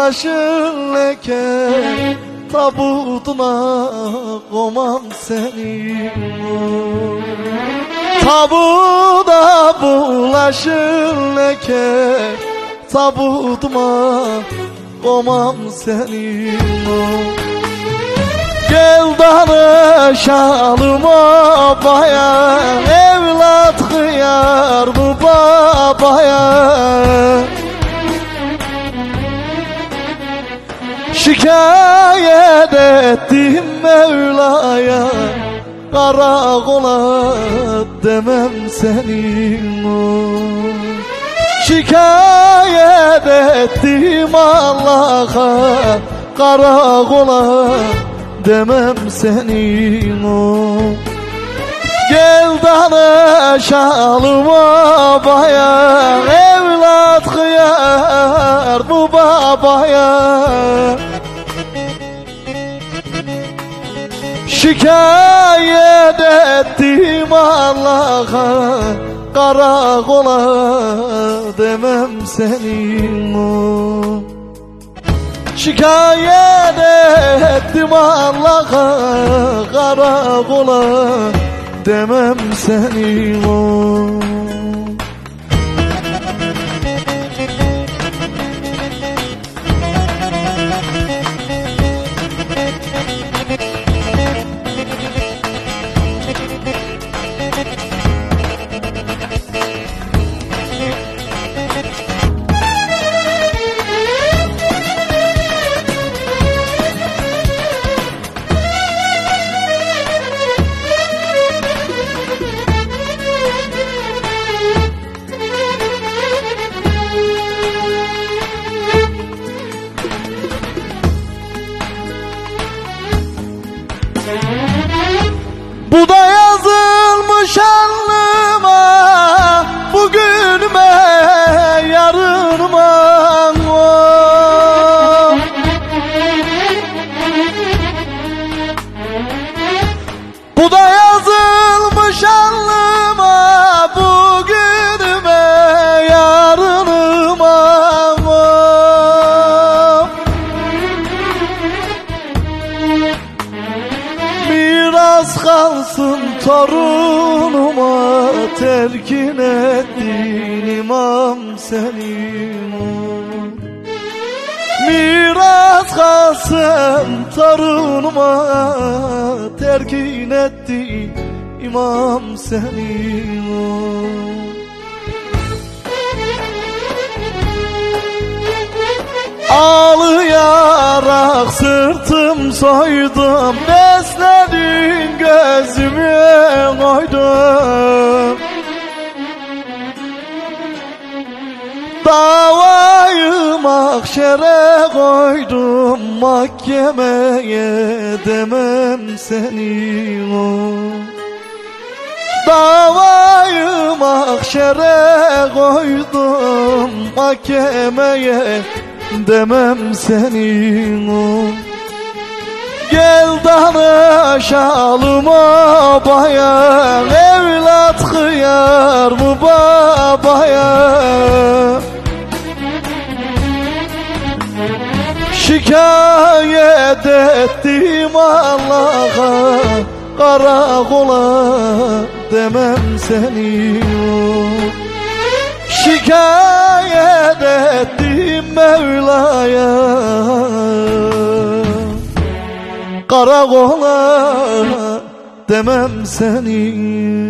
bulaşır leke, tabutuna koymam seni. Tabuda bulaşır leke, tabutuma koymam seni. Gel danışalım babaya, evlat kıyar bu babaya. Şikayet ettim Mevla'ya, karakola demem senin o. Şikayet ettim Allah'a, karakola demem senin o. Gel danışalım babaya, evlat kıyar bu babaya. Şikayet ettim Allah'a, karakola demem senin o. Şikayet ettim Allah'a, karakola demem senin o. Bu da yazılmış alnıma, bugünüme yarınıma. Bu da yazılmış alnıma, bugünüme yarınıma. Miras kalsın torunuma, terkin ettin imam senin o. Miras kalsın torunuma, terkin ettin imam senin o. Ağlayarak sırtım soydum, besledin gözümü koydum. Davayı mahşere koydum, mahkemeye demem senin o. Davayı mahşere koydum, mahkemeye demem senin o. Gel danışalım babaya, evlat kıyar bu babaya. Şikayet ettim Allah'a, karakola demem seni o. Şikayet ettim Mevla'ya, karakola demem seni.